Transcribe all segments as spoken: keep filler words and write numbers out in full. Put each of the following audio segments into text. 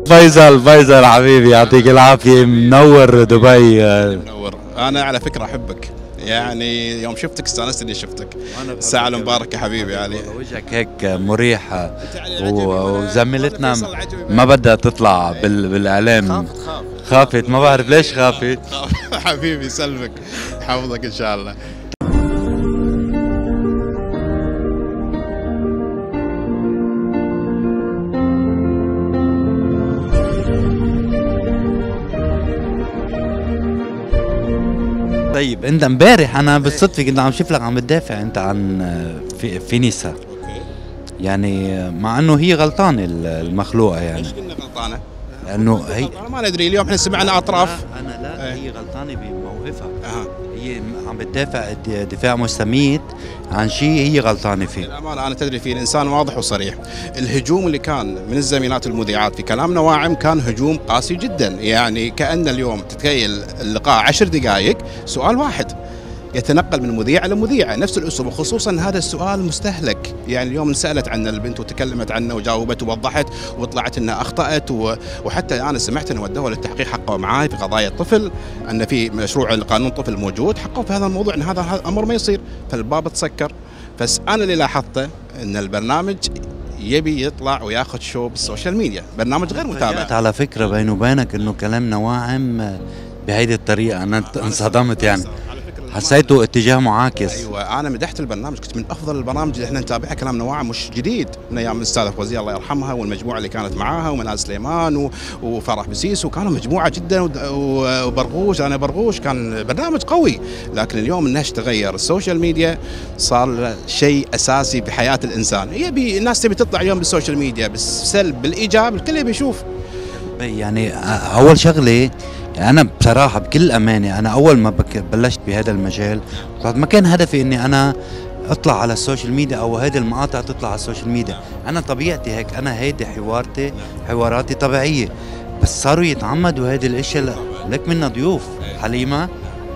فيصل فيصل حبيبي يعطيك العافية، منور دبي. منور. أنا على فكرة أحبك، يعني يوم شفتك استانست اني شفتك. الساعة المباركة حبيبي علي. وجهك هيك مريح، وزميلتنا ما بدها تطلع بالاعلام. خافت خافت خافت ما بعرف ليش خافت. حبيبي سلمك، حفظك ان شاء الله. طيب انت امبارح انا بالصدفه كنت عم شوف لك عم تدافع انت عن في فينيسا، يعني مع انه هي غلطانه المخلوقه. يعني ليش قلنا غلطانه؟ لانه هي ما ندري، اليوم احنا سمعنا اطراف. انا لا هي غلطانه بموقفها. أه. هي عم بتدافع دفاع مستميت عن شيء هي غلطانه فيه. للامانه انا تدري في انسان واضح وصريح. الهجوم اللي كان من الزميلات المذيعات في كلام نواعم كان هجوم قاسي جدا، يعني كأن اليوم تتخيل اللقاء عشر دقائق سؤال واحد يتنقل من مذيع لمذيعة نفس الاسلوب، وخصوصا هذا السؤال مستهلك. يعني اليوم سالت عن البنت وتكلمت عنه وجاوبت ووضحت وطلعت انها اخطات، وحتى انا سمعت ان ودوها للتحقيق، حقوا معاي في قضايا الطفل، ان في مشروع القانون طفل موجود، حقوا في هذا الموضوع ان هذا الامر ما يصير، فالباب تسكر. بس انا اللي لاحظته ان البرنامج يبي يطلع وياخذ شو بالسوشيال ميديا، برنامج غير متابع. على فكره بيني وبينك انه كلام نواعم بهيدي الطريقه انا انصدمت، يعني حسيته اتجاه معاكس. ايوه انا مدحت البرنامج، كنت من افضل البرامج اللي احنا نتابعها. كلام نواعم مش جديد، من ايام الاستاذه فوزيه الله يرحمها والمجموعه اللي كانت معاها، ومنال سليمان و... وفرح بسيس، وكانوا مجموعه جدا، وبرغوش انا برغوش، كان برنامج قوي. لكن اليوم النهج تغير، السوشيال ميديا صار شيء اساسي بحياه الانسان. يبي الناس تبي تطلع اليوم بالسوشيال ميديا بالسلب بالايجاب، الكل يبي يشوف. يعني اول شغله أنا بصراحة بكل أمانة، أنا أول ما بلشت بهذا المجال ما كان هدفي إني أنا أطلع على السوشيال ميديا أو هذه المقاطع تطلع على السوشيال ميديا. أنا طبيعتي هيك، أنا هيدي حوارتي حواراتي طبيعية، بس صاروا يتعمدوا هذه الأشياء. لك منا ضيوف حليمة،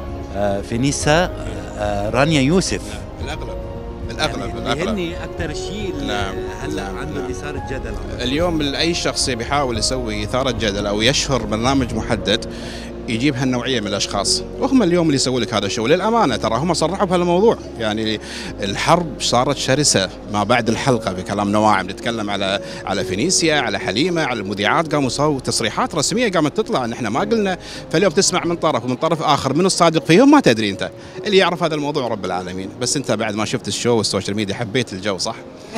آه فينيسا، آه رانيا يوسف، الأغلب الأغلب الأغلب هني أكثر شيء. نعم هلا عندنا إثارة جدل اليوم. أي شخص بيحاول يسوي إثارة جدل أو يشهر برنامج محدد يجيب هالنوعيه من الاشخاص، وهم اليوم اللي يسووا لك هذا الشو. للامانه ترى هم صرحوا بهالموضوع، يعني الحرب صارت شرسه ما بعد الحلقه بكلام نواعم، نتكلم على على فينيسيا، على حليمه، على المذيعات، قاموا يسووا تصريحات رسميه قامت تطلع ان احنا ما قلنا. فاليوم تسمع من طرف ومن طرف اخر، من الصادق فيهم ما تدري انت. اللي يعرف هذا الموضوع رب العالمين. بس انت بعد ما شفت الشو والسوشيال ميديا حبيت الجو صح؟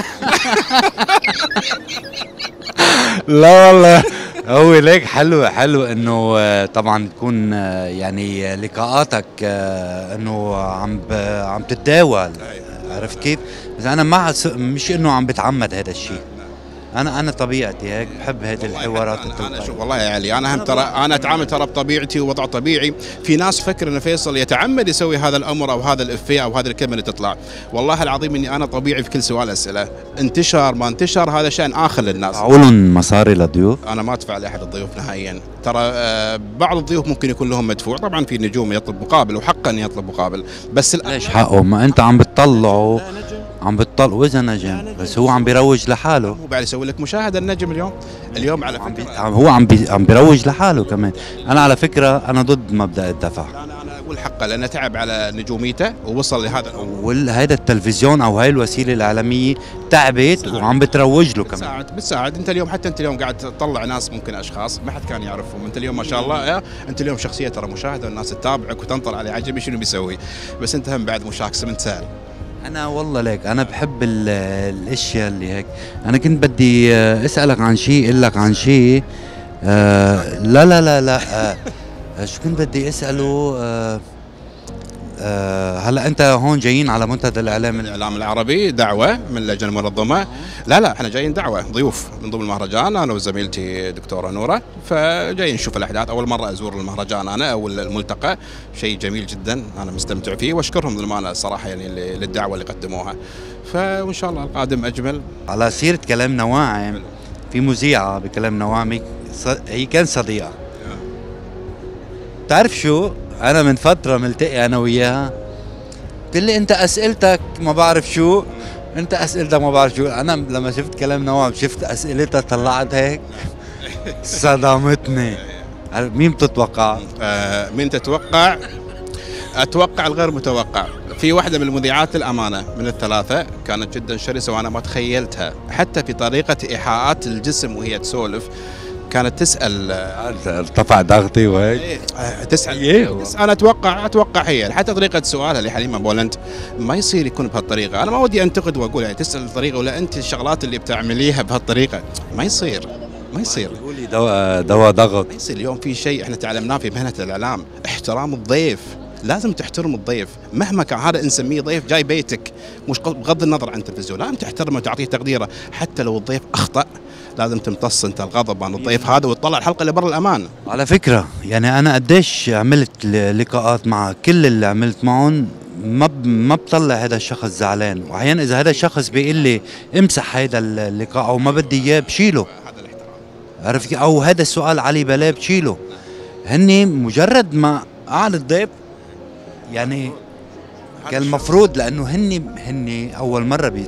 لا والله هو ليك حلو حلو انه طبعا تكون يعني لقاءاتك انه عم عم تتداول، عرفت كيف؟ بس انا مع مش انه عم بتعمد هذا الشيء. انا انا طبيعتي هيك بحب هذه الحوارات. أنا, أنا شوف والله يا علي، انا هم ترى انا اتعامل ترى بطبيعتي ووضع طبيعي. في ناس فكر ان فيصل يتعمد يسوي هذا الامر او هذا الافيه او هذه الكلمه اللي تطلع. والله العظيم اني انا طبيعي في كل سؤال اسئله، انتشر ما انتشر هذا شان اخر للناس. تعولن مصاري للضيوف؟ انا ما ادفع لاحد الضيوف نهائيا، ترى آه بعض الضيوف ممكن يكون لهم مدفوع، طبعا في نجوم يطلب مقابل وحقا يطلب مقابل، بس ليش حقه؟ ما انت عم بتطلعه عم بتطلع واذا نجم، بس هو عم بيروج لحاله. هو بعد يسوي لك مشاهده النجم اليوم اليوم على عم بي... هو عم بي... عم بيروج لحاله كمان. انا على فكره انا ضد مبدا الدفع. انا انا اقول حقه لانه تعب على نجوميته ووصل لهذا. وهذا التلفزيون او هاي الوسيله الاعلاميه تعبت وعم بتروج له كمان. بتساعد بتساعد انت اليوم، حتى انت اليوم قاعد تطلع ناس ممكن اشخاص ما حد كان يعرفهم، انت اليوم ما شاء الله انت اليوم شخصيه ترى مشاهده والناس تتابعك وتنطر عليه عجبي شنو بيسوي، بس انت هم بعد مشاكسه من سهل. أنا والله ليك أنا بحب الأشياء اللي هيك. أنا كنت بدي أسألك عن شيء، أقول لك عن شيء. آه لا لا لا لا آه شو كنت بدي أسأله؟ آه آه هلا أنت هون جايين على منتدى الإعلام الإعلام العربي، دعوة من اللجنة المنظمة. لا لا احنا جايين دعوة ضيوف من ضمن المهرجان، أنا وزميلتي دكتورة نورة، فجايين نشوف الأحداث. أول مرة أزور المهرجان أنا أو الملتقى، شيء جميل جدا أنا مستمتع فيه، وأشكرهم للأمانة صراحة يعني للدعوة اللي قدموها، فإن شاء الله القادم أجمل. على سيرة كلام نواعم، في مذيعة بكلام نواعم هي كان صديقة. تعرف شو؟ أنا من فترة ملتقي أنا وياها، قلت لي أنت أسئلتك ما بعرف شو، أنت أسئلتك ما بعرف شو. أنا لما شفت كلام نواعم شفت أسئلتها طلعت هيك صدمتني. مين بتتوقع؟ آه مين تتوقع؟ اتوقع الغير متوقع. في واحده من المذيعات للامانه من الثلاثه كانت جدا شرسه وانا ما تخيلتها، حتى في طريقه ايحاءات الجسم وهي تسولف كانت تسال. ارتفع ضغطي وهيك. إيه، تسال إيه. انا اتوقع اتوقع هي حتى طريقه سؤالها لحليمه بولنت ما يصير يكون بهالطريقه. انا ما ودي انتقد واقول يعني تسال الطريقه ولا انت الشغلات اللي بتعمليها بهالطريقه ما يصير ما يصير قولي دواء دواء ضغط. ما يصير. اليوم في شيء احنا تعلمناه في مهنه الاعلام، احترام الضيف. لازم تحترم الضيف مهما كان، هذا نسميه ضيف جاي بيتك، مش بغض النظر عن التلفزيون، لازم تحترمه وتعطيه تقديره. حتى لو الضيف اخطا لازم تمتص انت الغضب عن الضيف هذا وتطلع الحلقه اللي برا الامان. على فكره يعني انا قديش عملت لقاءات مع كل اللي عملت معهم ما ما بطلع هذا الشخص زعلان، واحيانا اذا هذا الشخص بيقول لي امسح هذا اللقاء او ما بدي اياه بشيله. هذا الاحترام. عرفت؟ او هذا السؤال علي بالاه بشيله. هني مجرد ما قعد الضيف يعني كان المفروض، لانه هني هني اول مره بيت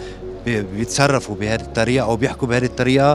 بيتصرفوا بهذه الطريقه او بيحكوا بهذه الطريقه،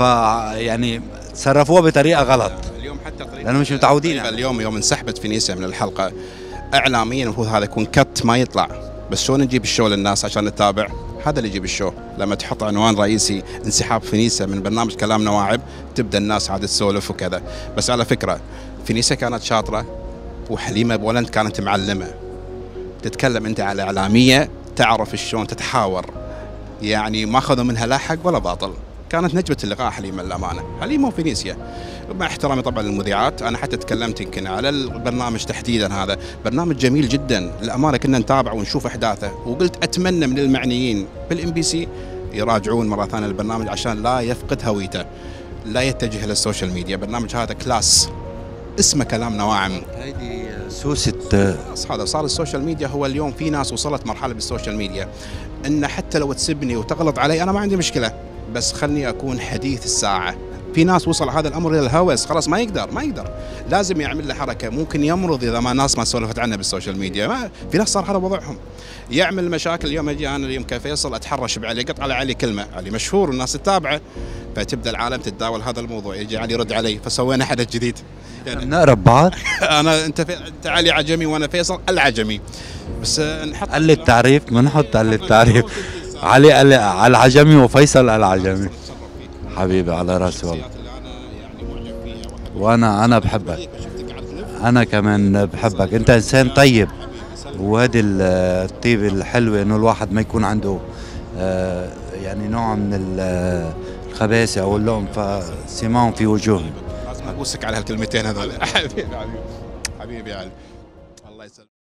فيعني تصرفوها بطريقه غلط اليوم حتى طريقه لانه مش متعودين. اليوم يوم انسحبت فينيسا من الحلقه اعلاميا المفروض هذا يكون كت ما يطلع، بس شلون نجيب الشو للناس عشان نتابع؟ هذا اللي يجيب الشو. لما تحط عنوان رئيسي انسحاب فينيسا من برنامج كلام نواعب تبدا الناس عاد تسولف وكذا. بس على فكره فينيسا كانت شاطره وحليمه بولنت كانت معلمه. تتكلم انت على اعلاميه تعرف شلون تتحاور، يعني ما اخذوا منها لا حق ولا باطل. كانت نجمه اللقاء حليمه للامانه، حليمه وفينيسيا. مع احترامي طبعا للمذيعات، انا حتى تكلمت يمكن على البرنامج تحديدا، هذا برنامج جميل جدا للامانه، كنا نتابعه ونشوف احداثه، وقلت اتمنى من المعنيين بالام بي سي يراجعون مره ثانيه البرنامج عشان لا يفقد هويته، لا يتجه للسوشيال ميديا. برنامج هذا كلاس، اسمه كلام نواعم. هيدي سوسه. هذا صار السوشيال ميديا هو اليوم. في ناس وصلت مرحله بالسوشيال ميديا ان حتى لو تسبني وتغلط علي انا ما عندي مشكله، بس خلني اكون حديث الساعه. في ناس وصل هذا الامر الى الهوس، خلاص ما يقدر ما يقدر لازم يعمل له حركه. ممكن يمرض اذا ما ناس ما سولفت عنه بالسوشيال ميديا. ما في ناس صار هذا وضعهم، يعمل مشاكل. اليوم اجي انا اليوم كفيصل اتحرش بعلي، قط على علي كلمه، علي مشهور والناس تتابعه، فتبدا العالم تتداول هذا الموضوع، يجي علي يرد علي، فسوينا حدث جديد. يعني نقرب بعض. انا انت في... انت علي عجمي وانا فيصل العجمي، بس نحط قل التعريف بنحط قل التعريف. علي علي على العجمي وفيصل العجمي. حبيبي على راسي والله. وانا انا بحبك، انا كمان بحبك، انت انسان طيب، وهذه الطيبه الحلوه انه الواحد ما يكون عنده آه يعني نوع من الخباثه او اللوم، فسماهم في وجوههم. لازم ابوسك على هالكلمتين هذول. حبيبي حبيبي حبيبي علي، الله يسلمك.